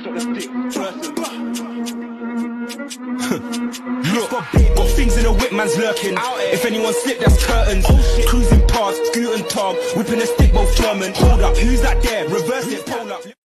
Look, got things in the whip, man's lurking. If anyone slip, that's curtains. Cruising past, Guten Tag, whipping a stick, both German. Hold up, who's that there? Reverse it, pull up.